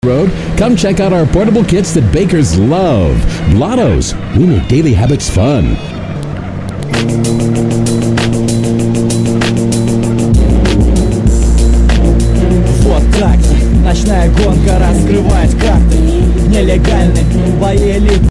Road, come check out our portable kits that bakers love. Blottos, we make daily habits fun. Вот так, ночная гонка раскрывает карты. Нелегальный бои элит.